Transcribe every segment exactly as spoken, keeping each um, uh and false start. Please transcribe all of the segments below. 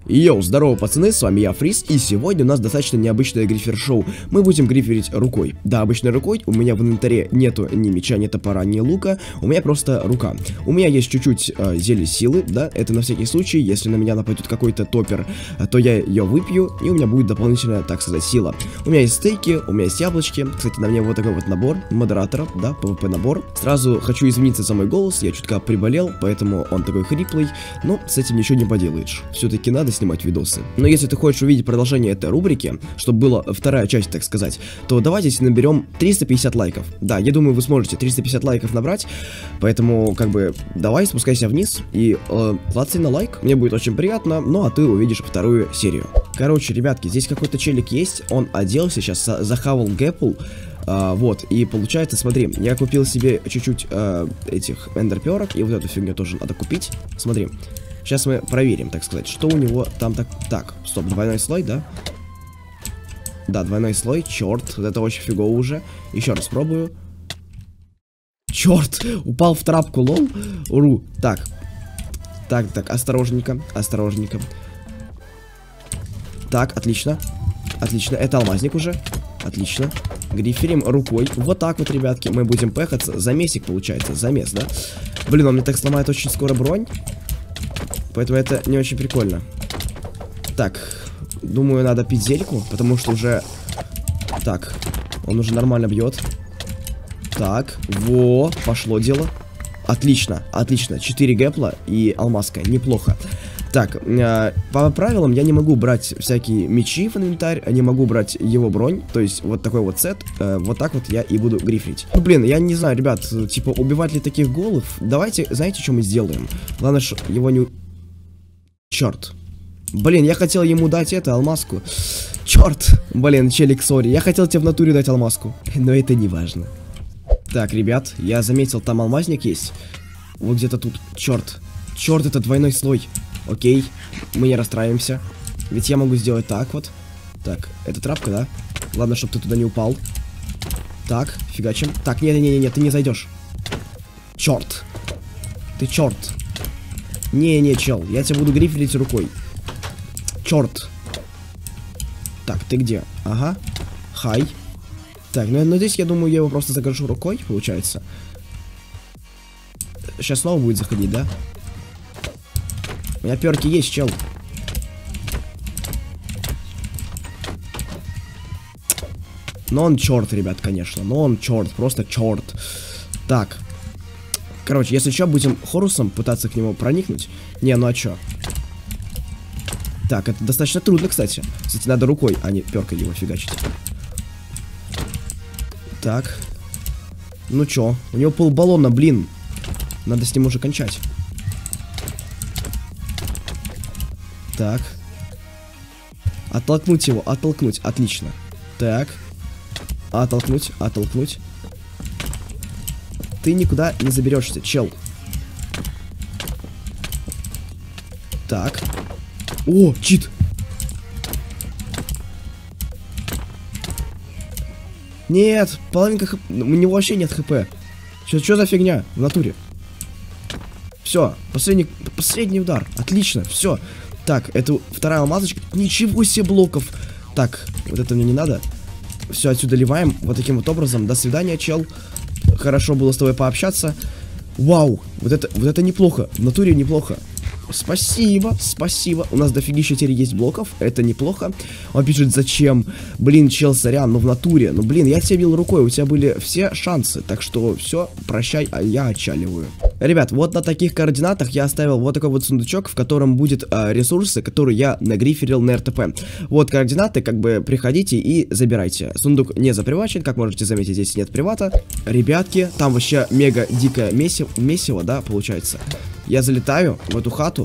Йоу, здорово, пацаны, с вами я, Фриз, и сегодня у нас достаточно необычное грифер-шоу. Мы будем гриферить рукой. Да, обычной рукой, у меня в инвентаре нету ни меча, ни топора, ни лука, у меня просто рука. У меня есть чуть-чуть э, зелье силы, да, это на всякий случай, если на меня нападет какой-то топер, то я ее выпью, и у меня будет дополнительная, так сказать, сила. У меня есть стейки, у меня есть яблочки, кстати, на мне вот такой вот набор модератора, да, пэ вэ пэ-набор. Сразу хочу извиниться за мой голос, я чутка приболел, поэтому он такой хриплый, но с этим ничего не поделаешь. Все-таки надо снимать видосы. Но если ты хочешь увидеть продолжение этой рубрики, чтобы была вторая часть, так сказать, то давайте наберем триста пятьдесят лайков. Да, я думаю, вы сможете триста пятьдесят лайков набрать, поэтому, как бы, давай спускайся вниз и э, клацай на лайк, мне будет очень приятно, ну а ты увидишь вторую серию. Короче, ребятки, здесь какой-то челик есть, он оделся, сейчас захавал гэппл. Uh, вот, и получается, смотри, я купил себе чуть-чуть uh, этих эндерперок, и вот эту фигню тоже надо купить. Смотри, сейчас мы проверим, так сказать, что у него там так... Так, стоп, двойной слой, да? Да, двойной слой, черт, это очень фигово уже. Еще раз пробую. Черт, упал в трапку, лол. Уру, так. Так, так, осторожненько, осторожненько. Так, отлично. Отлично, это алмазник уже. Отлично. Гриферим рукой. Вот так вот, ребятки, мы будем пехаться. Замесик получается, замес, да? Блин, он мне так сломает очень скоро бронь. Поэтому это не очень прикольно. Так, думаю, надо пить зельку, потому что уже... Так, он уже нормально бьет. Так, во, пошло дело. Отлично, отлично. четыре гэпла и алмазка, неплохо. Так, э, по правилам я не могу брать всякие мечи в инвентарь, не могу брать его бронь, то есть вот такой вот сет, э, вот так вот я и буду грифрить. Ну, блин, я не знаю, ребят, типа, убивать ли таких голов? Давайте, знаете, что мы сделаем? Главное, что его не... Черт. Блин, я хотел ему дать это, алмазку. Черт. Блин, челик, сори, я хотел тебе в натуре дать алмазку, но это не важно. Так, ребят, я заметил, там алмазник есть. Вот где-то тут, черт. Черт, это двойной слой. Окей, мы не расстраиваемся. Ведь я могу сделать так вот. Так, это трапка, да? Ладно, чтобы ты туда не упал. Так, фигачим. Так, не-не-не, ты не зайдешь. Черт. Ты черт. Не-не, чел, я тебя буду грифелить рукой. Черт. Так, ты где? Ага. Хай. Так, ну, ну здесь, я думаю, я его просто загоржу рукой, получается. Сейчас снова будет заходить, да? У меня перки есть, чел. Но он черт, ребят, конечно. Но он черт, просто черт. Так. Короче, если что, будем хорусом пытаться к нему проникнуть. Не, ну а чё? Так, это достаточно трудно, кстати. Кстати, надо рукой, а не перкой его фигачить. Так. Ну чё? У него полбаллона, блин. Надо с ним уже кончать. Так. Оттолкнуть его, оттолкнуть, отлично. Так. Оттолкнуть, оттолкнуть. Ты никуда не заберешься, чел. Так. О, чит. Нет, половинка хп. У него вообще нет хп. Что за фигня в натуре? Все, последний, последний удар. Отлично, все. Так, это вторая алмазочка. Ничего себе блоков. Так, вот это мне не надо. Все, отсюда ливаем. Вот таким вот образом. До свидания, чел. Хорошо было с тобой пообщаться. Вау, вот это, вот это неплохо. В натуре неплохо. Спасибо, спасибо. У нас дофигища теперь есть блоков. Это неплохо. Он пишет, зачем? Блин, чел, сорян, ну в натуре. Ну блин, я тебя бил рукой, у тебя были все шансы. Так что все, прощай, а я отчаливаю. Ребят, вот на таких координатах я оставил вот такой вот сундучок, в котором будет а, ресурсы, которые я нагриферил на эр тэ пэ. Вот координаты, как бы приходите и забирайте. Сундук не запривачен, как можете заметить, здесь нет привата. Ребятки, там вообще мега дикое месиво, месиво, да, получается. Я залетаю в эту хату.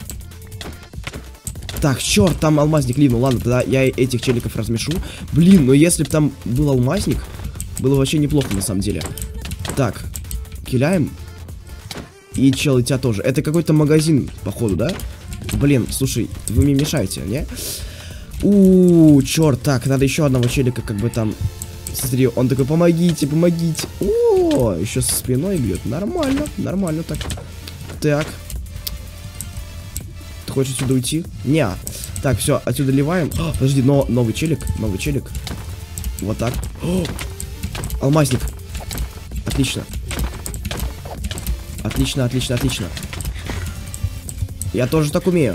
Так, черт, там алмазник ливнул. Ладно, тогда я этих челиков размешу. Блин, но если бы там был алмазник, было вообще неплохо на самом деле. Так, киляем. И чел, и тебя тоже. Это какой-то магазин, походу, да? Блин, слушай, вы мне мешаете, не? У, черт, так, надо еще одного челика, как бы там. Смотри, он такой, помогите, помогите. О, еще со спиной бьет. Нормально, нормально так. Так. Ты хочешь отсюда уйти? Не. Так, все, отсюда ливаем. О, подожди, но новый челик, новый челик. Вот так. О, алмазник. Отлично. Отлично, отлично, отлично. Я тоже так умею.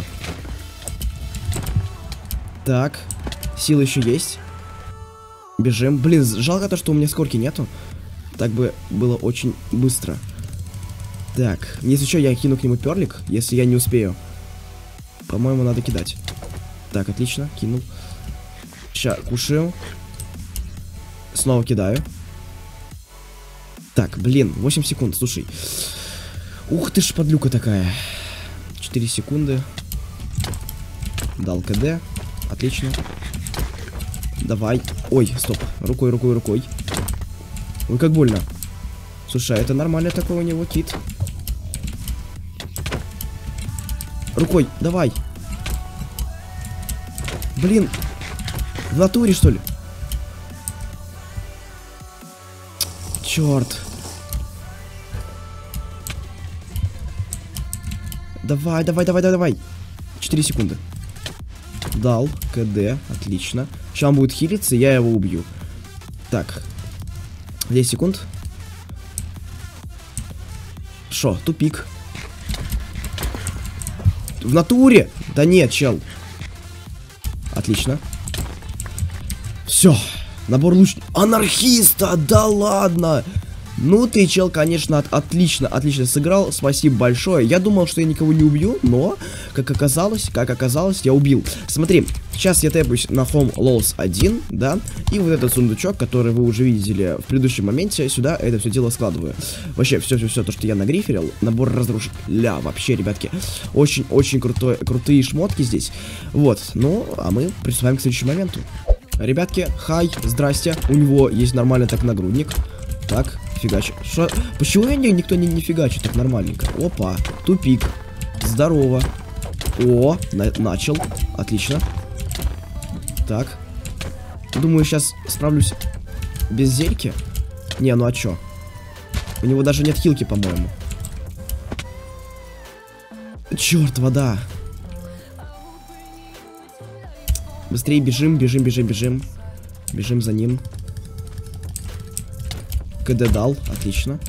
Так. Силы еще есть. Бежим. Блин, жалко то, что у меня скорки нету. Так бы было очень быстро. Так. Если что, я кину к нему перлик, если я не успею. По-моему, надо кидать. Так, отлично. Кинул. Сейчас, кушаю. Снова кидаю. Так, блин, восемь секунд, слушай. Ух ты ж, подлюка такая. четыре секунды. Дал КД. Отлично. Давай. Ой, стоп. Рукой, рукой, рукой. Ой, как больно. Слушай, а это нормально такой у него кит. Рукой, давай. Блин. В натуре, что ли? Черт. Давай, давай, давай, давай, давай. четыре секунды. Дал. КД. Отлично. Сейчас он будет хилиться, я его убью. Так. десять секунд. Шо, тупик. В натуре? Да нет, чел. Отлично. Все. Набор лучников. Анархиста! Да ладно! Ну ты, чел, конечно, от отлично, отлично сыграл. Спасибо большое. Я думал, что я никого не убью, но, как оказалось, как оказалось, я убил. Смотри, сейчас я тэпаюсь на Home Lols один, да, и вот этот сундучок, который вы уже видели в предыдущем моменте, сюда это все дело складываю. Вообще, все-все-все, то, что я нагриферил, набор разрушителя, вообще, ребятки, очень-очень крутой, крутые шмотки здесь. Вот, ну, а мы приступаем к следующему моменту. Ребятки, хай, здрасте, у него есть нормальный так нагрудник. Так, фигачит. Шо? Почему меня никто не, не фигачит так нормальненько? Опа, тупик. Здорово. О, на начал. Отлично. Так. Думаю, сейчас справлюсь без зельки. Не, ну а чё? У него даже нет хилки, по-моему. Черт, вода. Быстрее бежим, бежим, бежим, бежим. Бежим за ним. КД дал, отлично.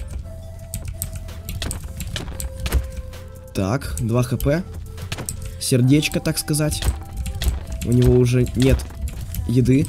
Так, два хп. Сердечко, так сказать. У него уже нет еды.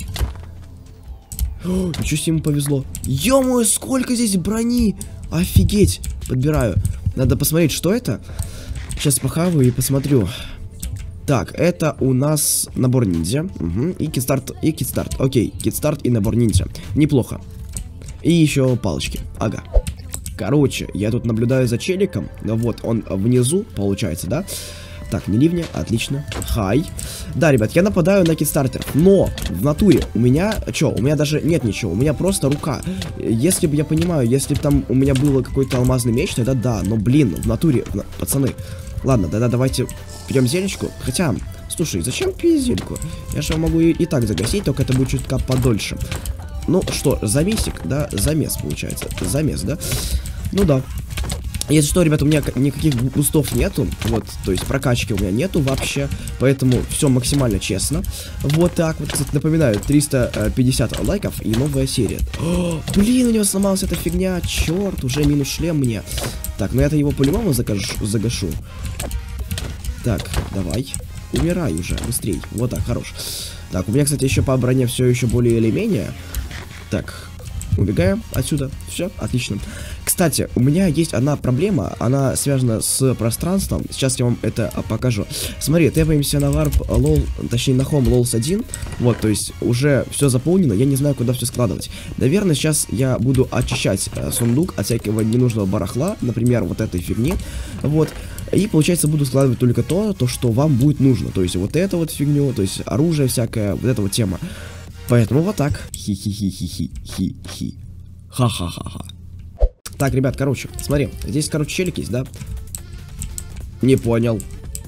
О, ничего себе, ему повезло. Ё-моё, сколько здесь брони! Офигеть! Подбираю. Надо посмотреть, что это. Сейчас похаваю и посмотрю. Так, это у нас набор ниндзя. Угу. И китстарт, и китстарт. Окей, китстарт и набор ниндзя. Неплохо. И еще палочки. Ага. Короче, я тут наблюдаю за челиком. Вот, он внизу, получается, да? Так, не ливня, отлично. Хай. Да, ребят, я нападаю на китстартеров. Но в натуре у меня... Чё, у меня даже нет ничего. У меня просто рука. Если бы я понимаю, если бы там у меня было какой-то алмазный меч, тогда да. Но, блин, в натуре, пацаны. Ладно, тогда давайте пьем зельечку. Хотя, слушай, зачем пить зельку? Я же могу и, и так загасить, только это будет чутка подольше. Ну что, замесик, да? Замес получается. Замес, да? Ну да. Если что, ребята, у меня никаких бустов нету. Вот, то есть прокачки у меня нету вообще. Поэтому все максимально честно. Вот так вот. Кстати, напоминаю, триста пятьдесят лайков и новая серия. О, блин, у него сломалась эта фигня. Черт, уже минус шлем мне. Так, ну я-то его по-любому загашу. Так, давай. Умирай уже, быстрей. Вот так, хорош. Так, у меня, кстати, еще по броне все еще более или менее. Так, убегаем отсюда. Все, отлично. Кстати, у меня есть одна проблема. Она связана с пространством. Сейчас я вам это покажу. Смотри, тэпаемся на варп лол, точнее на home lols один. Вот, то есть уже все заполнено. Я не знаю, куда все складывать. Наверное, сейчас я буду очищать э, сундук от всякого ненужного барахла. Например, вот этой фигни. Вот. И, получается, буду складывать только то, то, что вам будет нужно. То есть вот это вот фигню, то есть оружие всякое, вот эта вот тема. Поэтому вот так. Хи-хи-хи-хи-хи-хи-хи. Ха-ха-ха-ха. Так, ребят, короче, смотри. Здесь, короче, челик есть, да? Не понял.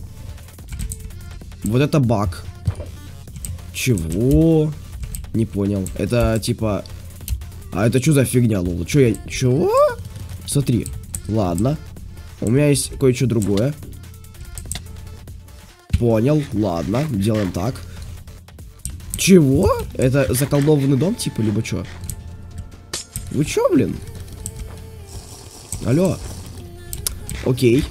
Вот это баг. Чего? Не понял. Это, типа... А это что за фигня, лол? Че я... Чего? Смотри. Ладно. У меня есть кое-что другое. Понял, ладно, делаем так. Чего? Это заколдованный дом, типа, либо чё? Вы чё, блин? Алло. Окей.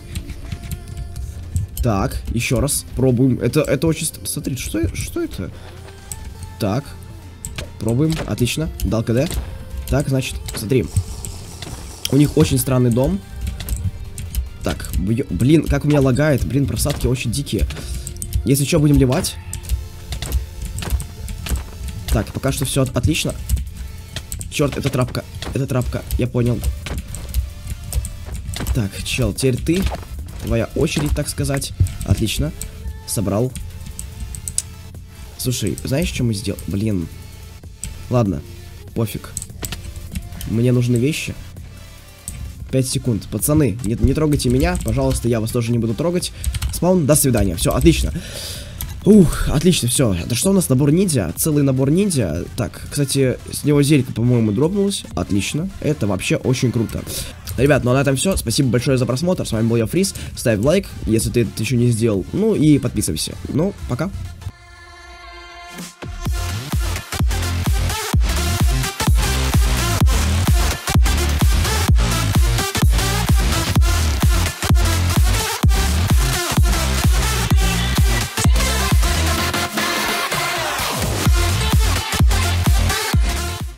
Так, еще раз пробуем. Это, это очень... Смотри, что, что это? Так. Пробуем. Отлично. Дал КД. Так, значит, смотри. У них очень странный дом. Так, блин, как у меня лагает. Блин, просадки очень дикие. Если что, будем ливать. Так, пока что все отлично. Черт, это трапка. Это трапка, я понял. Так, чел, теперь ты. Твоя очередь, так сказать. Отлично. Собрал. Слушай, знаешь, что мы сделали? Блин. Ладно, пофиг. Мне нужны вещи. пять секунд. Пацаны, не, не трогайте меня. Пожалуйста, я вас тоже не буду трогать. Спаун, до свидания. Все, отлично. Ух, отлично, все. Это что у нас? Набор ниндзя. Целый набор ниндзя. Так, кстати, с него зелька, по-моему, дропнулась. Отлично. Это вообще очень круто. Ребят, ну а на этом все. Спасибо большое за просмотр. С вами был я, Фриз. Ставь лайк, если ты это еще не сделал. Ну и подписывайся. Ну, пока.